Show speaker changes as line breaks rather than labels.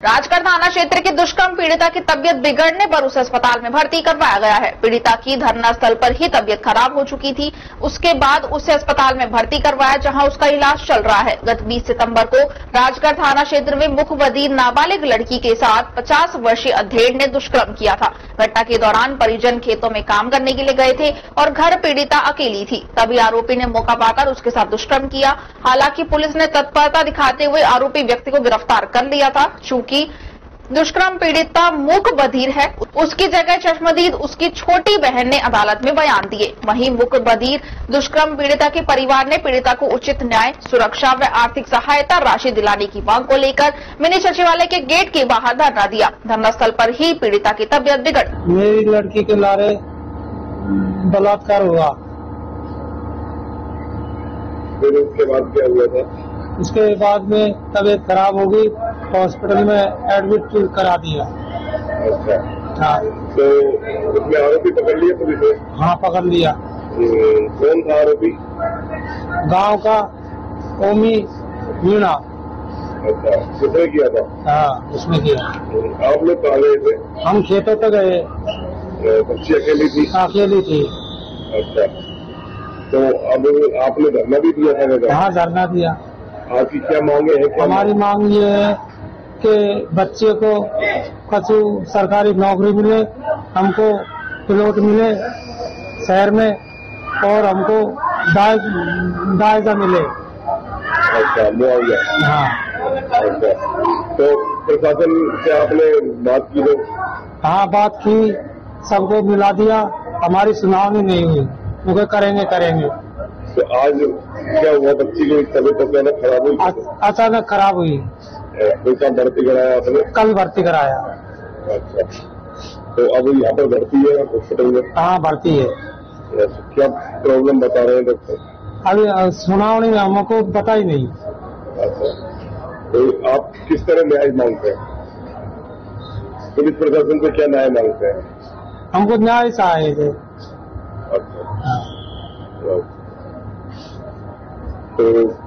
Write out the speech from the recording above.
राजगढ़ थाना क्षेत्र की दुष्कर्म पीड़िता की तबीयत बिगड़ने पर उसे अस्पताल में भर्ती करवाया गया है। पीड़िता की धरना स्थल पर ही तबीयत खराब हो चुकी थी। उसके बाद उसे अस्पताल में भर्ती करवाया, जहां उसका इलाज चल रहा है। गत 20 सितंबर को राजगढ़ थाना क्षेत्र में मुखबधिर नाबालिग लड़की के साथ 50 वर्षीय अधेड़ ने दुष्कर्म किया था। घटना के दौरान परिजन खेतों में काम करने के लिए गए थे और घर पीड़िता अकेली थी। तभी आरोपी ने मौका पाकर उसके साथ दुष्कर्म किया। हालांकि पुलिस ने तत्परता दिखाते हुए आरोपी व्यक्ति को गिरफ्तार कर लिया था। चूंकि दुष्कर्म पीड़िता मूक बधिर है, उसकी जगह चश्मदीद उसकी छोटी बहन ने अदालत में बयान दिए। वहीं मूक बधिर दुष्कर्म पीड़िता के परिवार ने पीड़िता को उचित न्याय, सुरक्षा व आर्थिक सहायता राशि दिलाने की मांग को लेकर मिनी सचिवालय के गेट के बाहर धरना दिया। धरना स्थल पर ही पीड़िता की तबीयत बिगड़।
मेरी लड़की के लारे बलात्कार हुआ।
फिर उसके बाद क्या हुआ था?
उसके बाद में तबीयत खराब हो गई, हॉस्पिटल में एडमिट करा दिया।
अच्छा।
हाँ।
तो उसमें आरोपी पकड़ लिया पुलिस ने?
हाँ, पकड़ लिया।
कौन था आरोपी?
गांव का ओमी मीणा।
अच्छा, किसने किया था?
हाँ, उसने किया।
आप लोग कहाँ गए थे?
हम खेतों तक गए।
बच्ची अकेली थी?
अकेली थी।
अच्छा, तो अब आपने धरना भी दिया था?
हाँ, धरना दिया।
आपकी क्या मांगे हैं?
हमारी मांग ये है कि बच्चे को कछु सरकारी नौकरी मिले, हमको प्लॉट मिले शहर में, और हमको दायजा मिले।
अच्छा, मुआवजा?
हाँ।
अच्छा, तो प्रशासन से आपने बात की?
हाँ, बात की, सबको मिला दिया, हमारी सुनावनी नहीं हुई। वो करेंगे।
तो आज क्या हुआ? बच्ची की तबीयत अचानक खराब हुई?
अचानक खराब हुई।
कोई काम भर्ती कराया आपने?
कल भर्ती कराया।
अच्छा, तो अब यहाँ पर भर्ती है हॉस्पिटल में?
हाँ, भर्ती है।
क्या प्रॉब्लम बता रहे हैं डॉक्टर?
अभी सुनावनी में हमको पता ही नहीं।
अच्छा, तो आप किस तरह न्याय मांगते हैं? पुलिस प्रशासन से क्या न्याय मांगते हैं?
हमको न्याय चाहिए।
अच्छा, तो